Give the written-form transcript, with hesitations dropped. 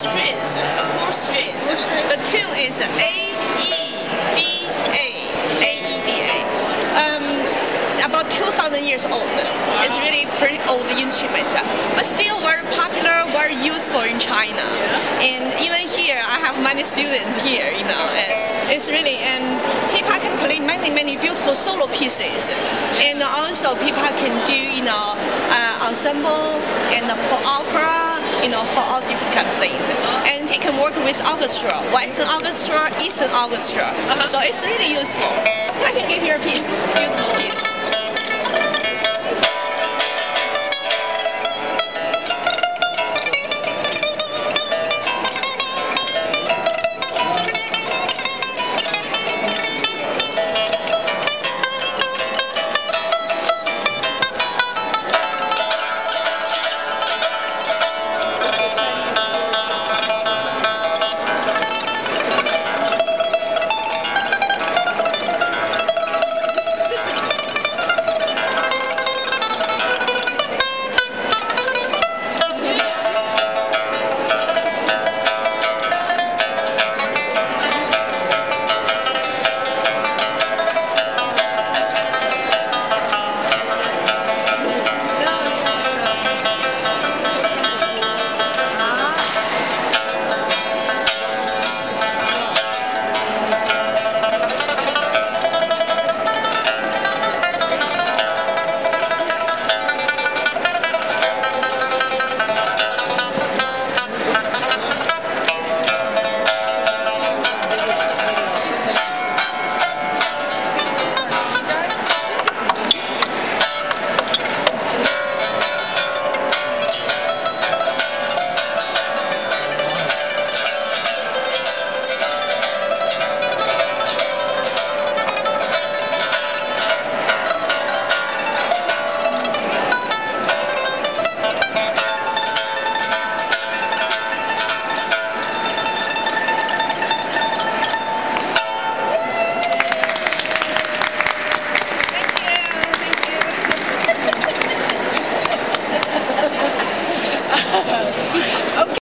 strings, 4 strings. The tune is A-E-D-A. About 2,000 years old. It's really pretty old instrument, but still very popular, very useful in China. And even here, I have many students here, you know. And it's really, and people can play many beautiful solo pieces, and also people can do, you know, ensemble and for opera, you know, for all different kind of things. And he can work with orchestra, Western orchestra, Eastern orchestra. So it's really useful. I can give you a piece, beautiful piece.